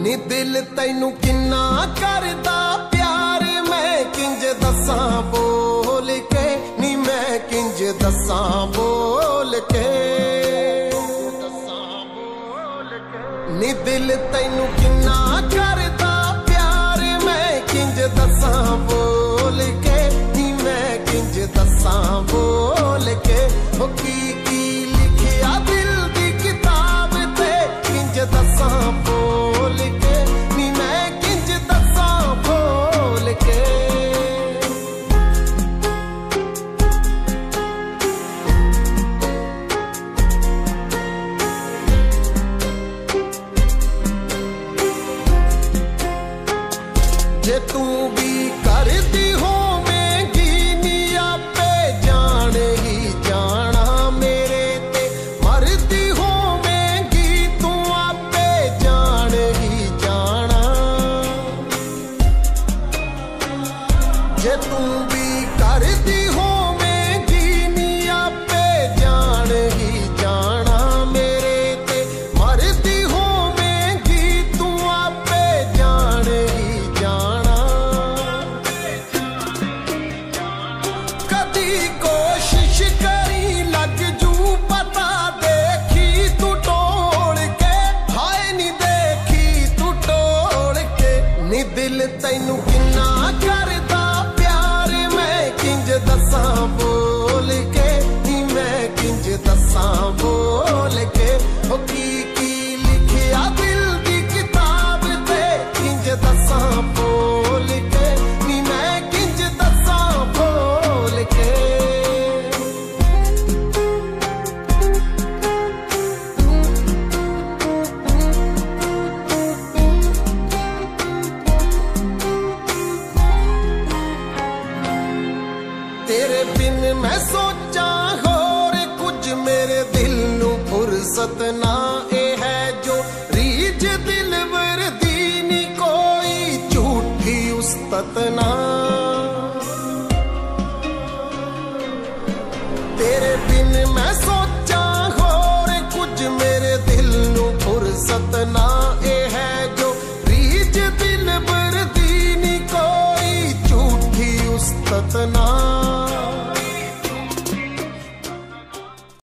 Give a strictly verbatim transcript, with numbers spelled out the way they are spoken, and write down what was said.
नी दिल तैनू किन्ना करदा प्यार मैं किंज दसां बोल के, नी मैं किंज दसां बोल के। नी दिल तैनू किन्ना करदा प्यार मैं किंज दसां बोल के, नी मैं किंज दसां बोल के। हो की की लिखिया दिल दी किताब ते किंज दसां बोल के, नी मैं किंज दसां बोल के। जे तू भी करदी होवेंगी नी आपे जान ही जाना मेरे ते, मरदी होवेंगी तू आपे जान ही जाना। जे तू भी करदी होवेंगी नी आपे जान ही जाना मेरे ते, मरदी होवेंगी तू आपे जान ही जाना। कदी कोशिश करी लग जू पता देखी तू टोल के, हाय नी देखी तू टोल के। नी दिल तैनू किन्ना करदा प्यार मैं किंज दसां बोल के, नी मैं किंज दसां बोल के। हो की की लिखिया दिल दी किताब ते किंज दसां बोल के, नी मैं किंज दसां बोल के। तेरे बिन मैं सोचा होर कुछ मेरे दिल नू फुर्सत ना ए है जो रीज दिल वर दी नी कोई झूठी उस्तत ना।